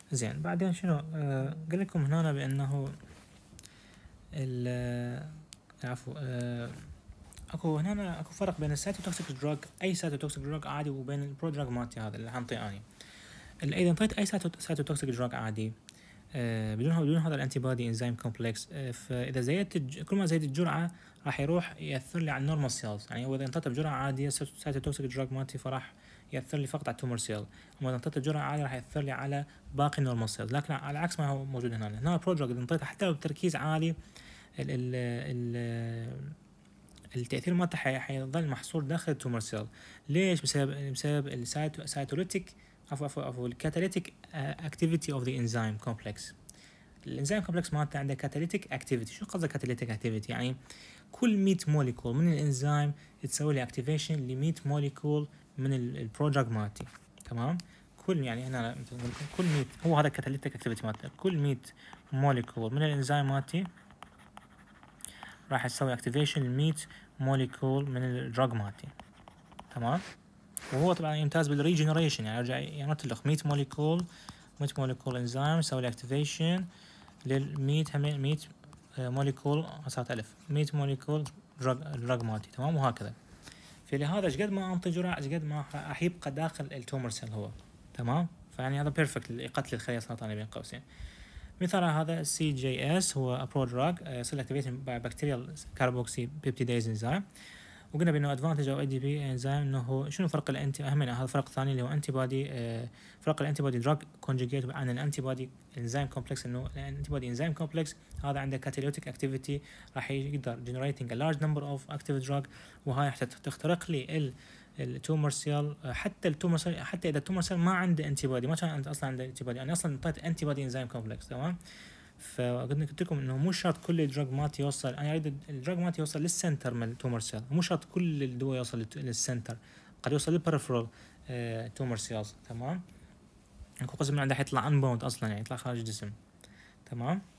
زين بعدين شنو قال لكم هنا بانه عفوا اكو هنا اكو فرق بين السايتوتوكسيك دراج، اي سايتوتوكسيك دراج عادي، وبين البرودراج مالتي هذا اللي حنطيه اني. اذا انطيت اي سايتوتوكسيك دراج عادي بدون هذا الانتي بودي انزيم كومبلكس، فاذا زيدت كل ما زيدت الجرعه راح يروح ياثر لي على النورمال سيلز. يعني هو اذا انطيته بجرعه عاديه سايتوتوكسيك دراج مالتي فراح ياثر لي فقط على التومر سيل، اما اذا انطيته بجرعه عاليه راح ياثر لي على باقي النورمال سيلز. لكن على عكس ما هو موجود هنا البرودراج اذا انطيته حتى لو بتركيز عالي ال ال ال التاثير مالته حيظل محصور داخل التومر سيل. ليش؟ بسبب السايتوليتيك عفوا الكاتاليتيك اكتيفيتي اوف ذا انزيم كومبلكس. الانزيم كومبلكس مالته عنده كاتاليتيك اكتيفيتي. شو قصده كاتاليتيك اكتيفيتي؟ يعني كل 100 موليكول من الانزيم تسوي لي اكتيفيشن ل 100 موليكول من البرودراج مالتي. تمام؟ كل يعني انا كل 100 هو هذا الكاتاليتيك اكتيفيتي مالته، كل 100 موليكول من الانزيم مالتي راح تسوي اكتيفيشن ل 100 موليكول من الدراج مالتي. تمام؟ وهو طبعا يمتاز بالريجنريشن، يعني يرجع ينطلق 100 موليكول 100 موليكول انزيم يسوي لي اكتيفيشن لل 100 موليكول صارت 1000 100 موليكول دراج مالتي. تمام؟ وهكذا. فلهذا ايش قد ما انطي جرعه ايش قد ما راح يبقى داخل التومر سيل هو. تمام؟ فيعني هذا بيرفكت لقتل الخليه السرطانيه بين قوسين. مثال هذا CJS هو برودراج سيلكتيفيشن باي بكتيريال كاربوكسي بيبتيديز انزيم. وقلنا بانه ادفانتج او ADP انزيم انه شنو فرق الانتي اهمنا هذا الفرق الثاني اللي هو انتي بودي فرق الانتي بودي دراج كونجوجيت عن الانتي بودي انزيم كومبلكس. انه الانتي بودي انزيم كومبلكس هذا عنده كاتاليتيك اكتيفيتي راح يقدر جنريتنج ا لارج نمبر اوف اكتيف دراج، وهاي حتى تخترق لي التومر سيل. حتى التومر سيل حتى اذا التومر سيل ما عنده انتي بودي، ما كان اصلا عنده انتي بودي، انا اصلا انطيت انتي بودي انزيم كومبلكس. تمام؟ فقلت لكم انه مو شرط كل الدراج مالتي يوصل، انا اريد الدراج مالتي يوصل للسنتر من التومر سيل، مو شرط كل الدواء يوصل للسنتر، قد يوصل للبريفرال تومر سيلز. تمام؟ اكو قسم من عنده حيطلع انباوند اصلا، يعني يطلع خارج الجسم. تمام؟